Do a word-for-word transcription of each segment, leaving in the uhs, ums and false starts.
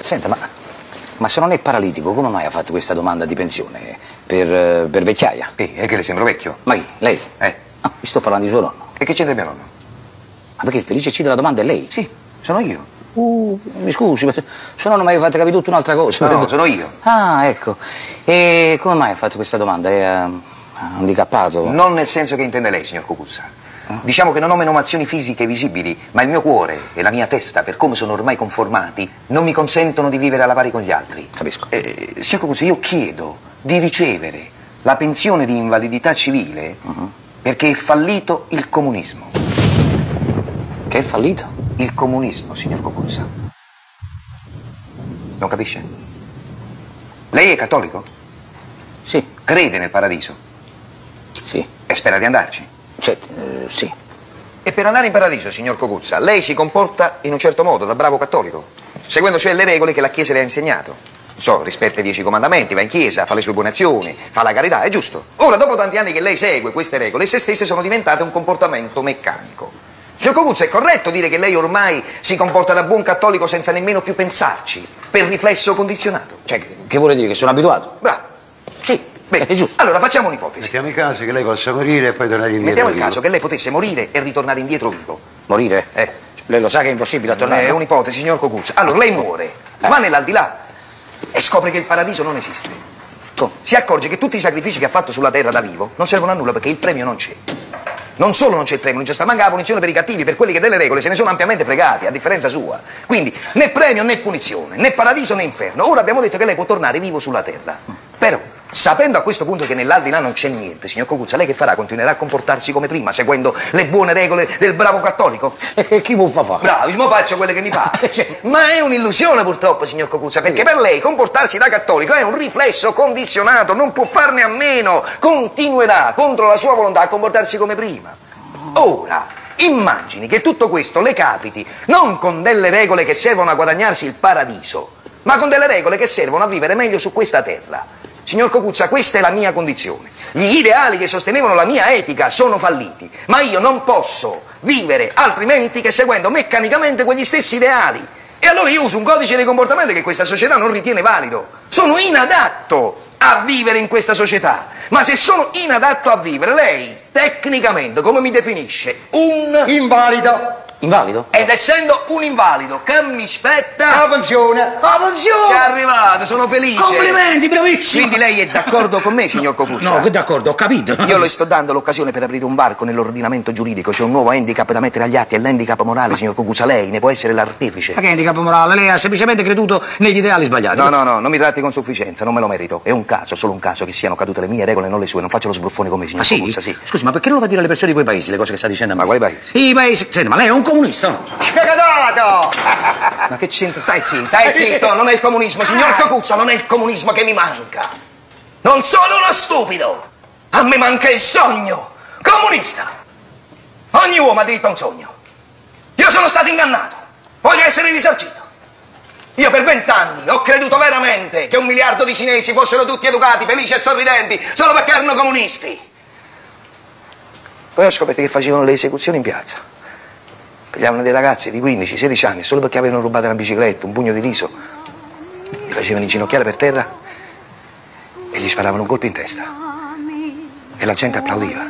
Senta, ma, ma se non è paralitico, come mai ha fatto questa domanda di pensione? Per, per vecchiaia? Sì, è che le sembro vecchio. Ma chi? Lei? Eh. No, vi sto parlando di suo nonno. E che c'entra mio nonno? Ma perché Felice C della domanda è lei? Sì, sono io. Uh, mi scusi, se no non mi aveva fatto capire tutta un'altra cosa. No, no, sono io. Ah, ecco. E come mai ha fatto questa domanda? È uh, handicappato? Non nel senso che intende lei, signor Cucuzza. Diciamo che non ho menomazioni fisiche visibili, ma il mio cuore e la mia testa, per come sono ormai conformati, non mi consentono di vivere alla pari con gli altri. Capisco. Eh, signor Cucuzza, io chiedo di ricevere la pensione di invalidità civile uh-huh. perché è fallito il comunismo. Che è fallito? Il comunismo, signor Cucuzza. Non capisce? Lei è cattolico? Sì. Crede nel paradiso? Sì. E spera di andarci? Cioè, eh, sì. E per andare in paradiso, signor Cucuzza, lei si comporta in un certo modo, da bravo cattolico, seguendo cioè le regole che la Chiesa le ha insegnato. Non so, rispetta i dieci comandamenti, va in chiesa, fa le sue buone azioni, fa la carità, è giusto. Ora, dopo tanti anni che lei segue queste regole, se stesse sono diventate un comportamento meccanico. Signor Cucuzza, è corretto dire che lei ormai si comporta da buon cattolico senza nemmeno più pensarci, per riflesso condizionato? Cioè, che vuole dire, che sono abituato? Bravo. Sì. Bene, è giusto. Allora, facciamo un'ipotesi. Mettiamo il caso che lei possa morire e poi tornare indietro. Mettiamo il vivo. caso che lei potesse morire e ritornare indietro vivo. Morire? Eh. Lei lo sa che è impossibile a tornare? È un'ipotesi, signor Cucuzza. Allora, lei muore, eh. va nell'aldilà e scopre che il paradiso non esiste. Come? Si accorge che tutti i sacrifici che ha fatto sulla terra da vivo non servono a nulla perché il premio non c'è. Non solo non c'è il premio, non c'è sta manca la punizione per i cattivi, per quelli che delle regole se ne sono ampiamente fregati, a differenza sua. Quindi né premio né punizione, né paradiso né inferno. Ora abbiamo detto che lei può tornare vivo sulla terra. Però, sapendo a questo punto che nell'aldilà non c'è niente, signor Cucuzza, lei che farà? Continuerà a comportarsi come prima, seguendo le buone regole del bravo cattolico? E chi può fa fa? Bravo, io faccio quelle che mi fa. Ma è un'illusione purtroppo, signor Cucuzza, perché per lei comportarsi da cattolico è un riflesso condizionato, non può farne a meno, continuerà contro la sua volontà a comportarsi come prima. Ora, immagini che tutto questo le capiti non con delle regole che servono a guadagnarsi il paradiso, ma con delle regole che servono a vivere meglio su questa terra. Signor Cucuzza, questa è la mia condizione. Gli ideali che sostenevano la mia etica sono falliti, ma io non posso vivere altrimenti che seguendo meccanicamente quegli stessi ideali. E allora io uso un codice di comportamento che questa società non ritiene valido. Sono inadatto a vivere in questa società. Ma se sono inadatto a vivere, lei tecnicamente come mi definisce? Un invalido. Invalido? Ed essendo un invalido, che mi spetta? La pensione. La pensione! Ci è arrivato, sono felice. Complimenti, bravissimo! Quindi lei è d'accordo con me, signor Cucuzza? No, che d'accordo, ho capito. Io le sto dando l'occasione per aprire un varco nell'ordinamento giuridico. C'è un nuovo handicap da mettere agli atti, è l'handicap morale, signor Cucuzza. Lei ne può essere l'artefice. Ma che handicap morale? Lei ha semplicemente creduto negli ideali sbagliati. No, no, no, non mi tratti con sufficienza, non me lo merito. È un caso, solo un caso, che siano cadute le mie regole, non le sue. Non faccio lo sbruffone con me, signor Ah, sì? Cucuzza, sì. Scusi, ma perché non lo fa dire alle persone di quei paesi, le cose che sta dicendo a me? Ma quali paesi? I paesi... Senta, ma lei è un comunista, no? Cagatato! Ma che c'entra? Stai zitto, stai zitto, non è il comunismo, signor Cucuzza, non è il comunismo che mi manca. Non sono uno stupido, a me manca il sogno comunista. Ogni uomo ha diritto a un sogno. Io sono stato ingannato, voglio essere risarcito. Io per vent'anni ho creduto veramente che un miliardo di cinesi fossero tutti educati, felici e sorridenti, solo perché erano comunisti. Poi ho scoperto che facevano le esecuzioni in piazza. Pigliavano dei ragazzi di quindici sedici anni solo perché avevano rubato una bicicletta, un pugno di riso, li facevano inginocchiare per terra e gli sparavano un colpo in testa e la gente applaudiva.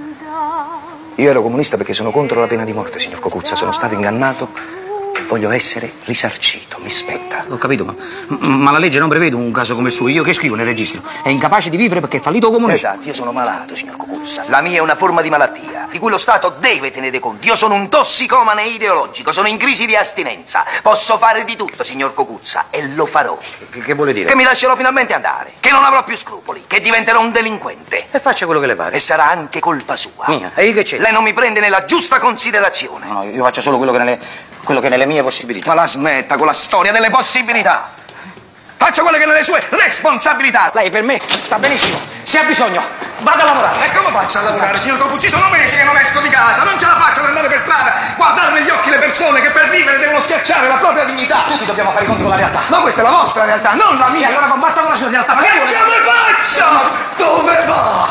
Io ero comunista perché sono contro la pena di morte, signor Cucuzza, sono stato ingannato e voglio essere risarcito, mi spetta. Ho capito, ma, ma la legge non prevede un caso come il suo. Io che scrivo nel registro? È incapace di vivere perché è fallito comunismo. Esatto, io sono malato, signor Cucuzza. La mia è una forma di malattia di cui lo Stato deve tenere conto. Io sono un tossicomane ideologico, sono in crisi di astinenza. Posso fare di tutto, signor Cucuzza, e lo farò. Che, che vuole dire? Che mi lascerò finalmente andare, che non avrò più scrupoli, che diventerò un delinquente. E faccia quello che le pare. E sarà anche colpa sua. Mia? E io che c'è? Lei non mi prende nella giusta considerazione. No, no, io faccio solo quello che nelle, quello che nelle mie possibilità. Ma la smetta con la storia delle possibilità. Faccio quelle che nelle sue responsabilità. Lei per me sta benissimo. Se ha bisogno, vada a lavorare. E come faccio a lavorare, signor Cucuzzi? Sono mesi che non esco di casa, non ce la faccio ad andare per strada, guardare negli occhi le persone che per vivere devono schiacciare la propria dignità. Tutti dobbiamo fare i conti con la realtà. Ma questa è la vostra realtà, non la E mia. allora combatta con la sua realtà. Ma E che vuole? come faccio? Dove va?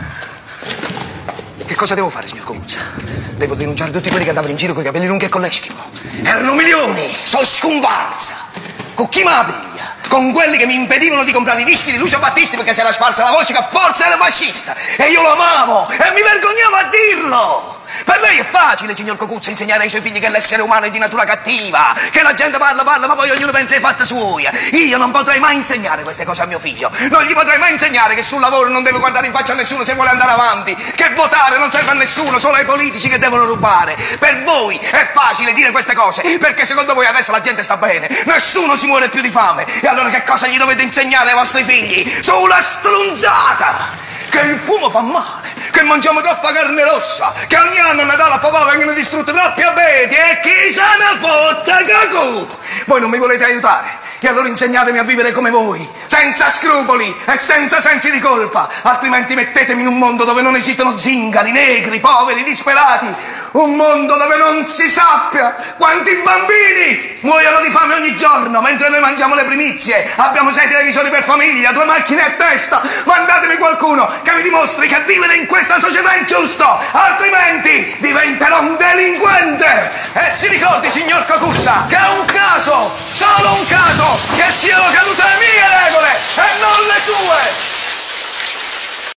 Che cosa devo fare, signor Cucuzza? Devo denunciare tutti quelli che andavano in giro con i capelli lunghi e con l'eschimo. Erano milioni, sono scomparsa. Con chi me la piglia? Con quelli che mi impedivano di comprare i dischi di Lucio Battisti perché si era sparsa la voce che forse era fascista. E io lo amavo e mi vergognavo a dirlo. Per lei è facile, signor Cocuzza, insegnare ai suoi figli che l'essere umano è di natura cattiva, che la gente parla, parla, ma poi ognuno pensa ai fatti suoi. Io non potrei mai insegnare queste cose a mio figlio. Non gli potrei mai insegnare che sul lavoro non deve guardare in faccia a nessuno se vuole andare avanti, che votare non serve a nessuno, solo ai politici che devono rubare. Per voi è facile dire queste cose, perché secondo voi adesso la gente sta bene, nessuno si muore più di fame. E allora che cosa gli dovete insegnare ai vostri figli? Sulla strunzata! Che il fumo fa male, che mangiamo troppa carne rossa, che ogni anno a Natale a papà vengono distrutti troppi abeti e chi se ne fotte cacù! Voi non mi volete aiutare? E allora insegnatemi a vivere come voi, senza scrupoli e senza sensi di colpa, altrimenti mettetemi in un mondo dove non esistono zingari, negri, poveri, disperati, un mondo dove non si sappia quanti bambini muoiono di fame ogni giorno mentre noi mangiamo le primizie, abbiamo sei televisori per famiglia, due macchine a testa. Mandatemi qualcuno che mi dimostri che vivere in questa società è giusto, altrimenti diventerò un delinquente. E si ricordi, signor Cocuzza, che è un caso, solo un caso, che siano cadute le mie regole e non le sue!